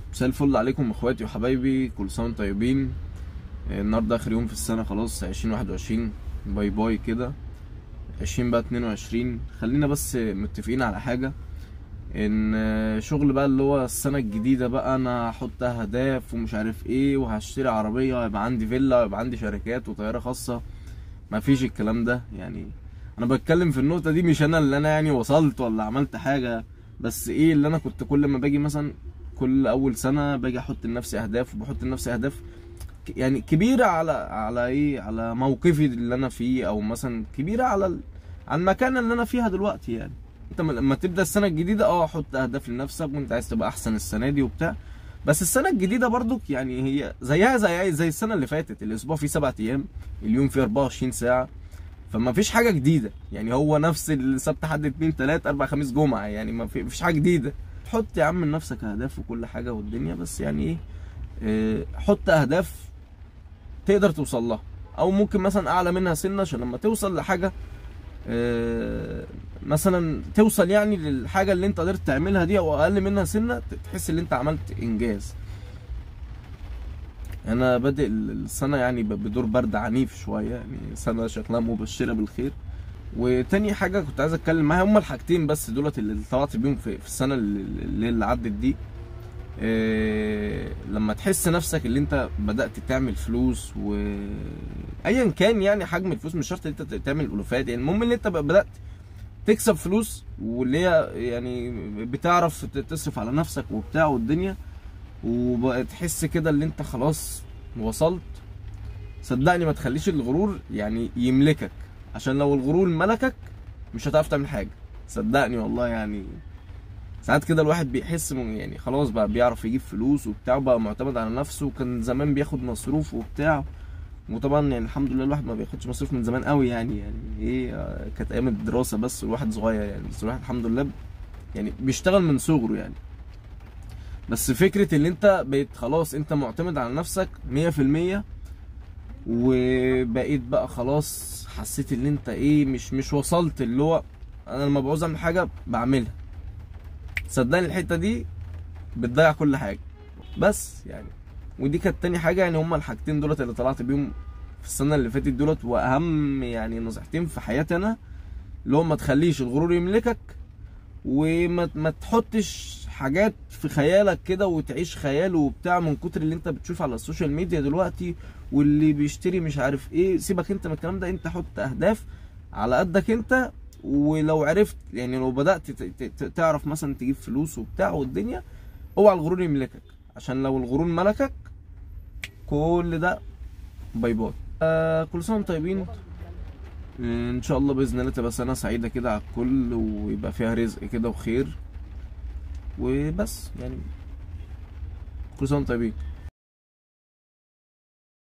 مساء الفل عليكم اخواتي وحبايبي، كل سنه وانتم طيبين. النهارده اخر يوم في السنه، خلاص 2021 باي باي كده. 20 بقى 22. خلينا بس متفقين على حاجه، ان شغل بقى اللي هو السنه الجديده بقى انا هحط اهداف ومش عارف ايه، وهشتري عربيه ويبقى عندي فيلا ويبقى عندي شركات وطياره خاصه. مفيش الكلام ده يعني. انا بتكلم في النقطه دي، مش انا اللي انا يعني وصلت ولا عملت حاجه، بس ايه اللي انا كنت كل ما باجي مثلا كل اول سنه باجي احط لنفسي اهداف، وبحط لنفسي اهداف يعني كبيره على ايه، على موقفي اللي انا فيه، او مثلا كبيره على المكان اللي انا فيها دلوقتي. يعني انت لما تبدا السنه الجديده حط اهداف لنفسك، وانت عايز تبقى احسن السنه دي وبتاع. بس السنه الجديده برضك يعني هي زيها زي السنه اللي فاتت، الاسبوع فيه 7 ايام، اليوم فيه 24 ساعه، فما فيش حاجه جديده. يعني هو نفس السبت حد اتنين تلات اربع خميس جمعه، يعني ما فيش حاجه جديده. حط يا عم لنفسك اهداف وكل حاجه والدنيا، بس يعني ايه، حط اهداف تقدر توصل لها، او ممكن مثلا اعلى منها سنه، عشان لما توصل لحاجه مثلا توصل يعني للحاجه اللي انت قدرت تعملها دي، او اقل منها سنه، تحس ان انت عملت انجاز. انا بادئ السنه يعني بدور برد عنيف شويه، يعني سنه شكلها مبشره بالخير. وتاني حاجه كنت عايز اتكلم معاها، هما الحاجتين بس دولت اللي طلعت بيهم في السنه اللي عدت دي. لما تحس نفسك اللي انت بدأت تعمل فلوس، و ايا كان يعني حجم الفلوس، مش شرط انت تعمل الوفات، يعني المهم ان انت بدأت تكسب فلوس، واللي هي يعني بتعرف تصرف على نفسك وبتاع والدنيا، وبتحس كده اللي انت خلاص وصلت. صدقني ما تخليش الغرور يعني يملكك، عشان لو الغرور ملكك مش هتعرف تعمل حاجة. صدقني والله، يعني ساعات كده الواحد بيحس يعني خلاص بقى بيعرف يجيب فلوس وبتاع، بقى معتمد على نفسه، وكان زمان بياخد مصروف وبتاع. وطبعا يعني الحمد لله الواحد ما بياخدش مصروف من زمان قوي، يعني ايه، كانت ايام الدراسة بس الواحد صغير يعني، بس الواحد الحمد لله يعني بيشتغل من صغره يعني. بس فكرة اللي انت بقيت خلاص انت معتمد على نفسك 100%، وبقيت بقى خلاص حسيت ان انت ايه، مش وصلت اللي هو انا لما بعوز اعمل حاجة بعملها. صدقني الحتة دي بتضيع كل حاجة. بس يعني ودي كانت تاني حاجة، يعني هما الحاجتين دولت اللي طلعت بيهم في السنة اللي فاتت دولت، واهم يعني نصيحتين في حياتي انا، اللي هو ما تخليش الغرور يملكك، وما تحطش حاجات في خيالك كده وتعيش خيال وبتاع من كتر اللي انت بتشوف على السوشيال ميديا دلوقتي، واللي بيشتري مش عارف ايه. سيبك انت من الكلام ده، انت حط اهداف على قدك انت. ولو عرفت يعني لو بدأت تعرف مثلا تجيب فلوس وبتاع والدنيا، اوعى الغرور يملكك، عشان لو الغرور ملكك كل ده باي باي. كل سنة وانتم طيبين. ان شاء الله باذن الله تبقى سنه سعيده كده على الكل، ويبقى فيها رزق كده وخير، وبس يعني. كل سنه وانتم طيبين.